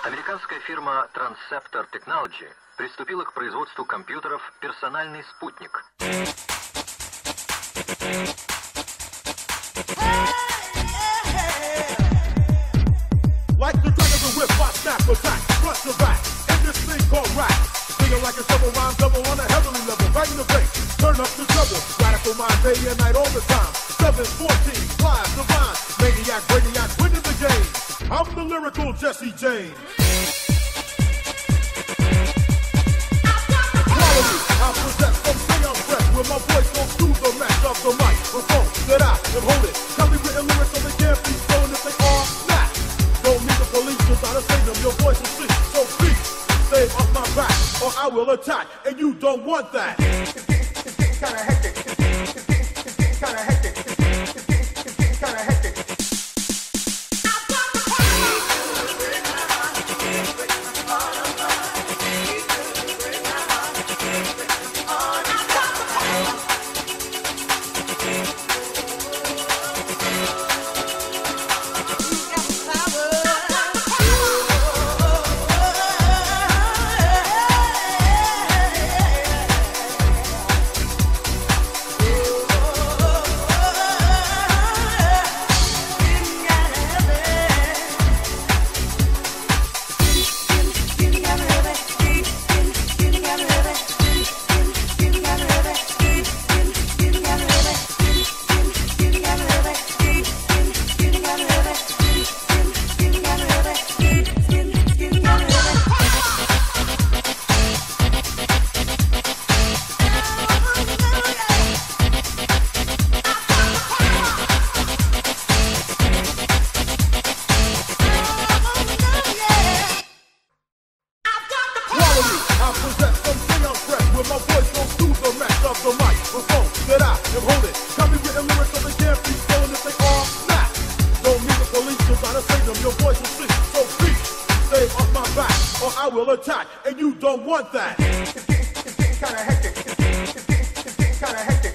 Американская фирма Transceptor Technology приступила к производству компьютеров «Персональный спутник». Like the drag of the whip, I snap, attack, front to back, in this thing called rap. Singing like a double rhyme, double on a heavenly level, right in the face, turn up the trouble. Radical mind, day and night, all the time. 714, flies, divine, maniac, brainiac, winning the game. I'm the lyrical Jesse James. Quality, I possess some seance breath, where my voice goes through the match of the microphone that I can hold it. Tell me written lyrics so they can't be stolen if they are not. Don't need the police to try to save them, your voice will speak. So speak, stay off my back, or I will attack, and you don't want that. It's getting kinda hectic. It's getting kinda hectic. It's getting kinda hectic. Attack, and you don't want that. It's getting kinda hectic. It's getting kinda hectic.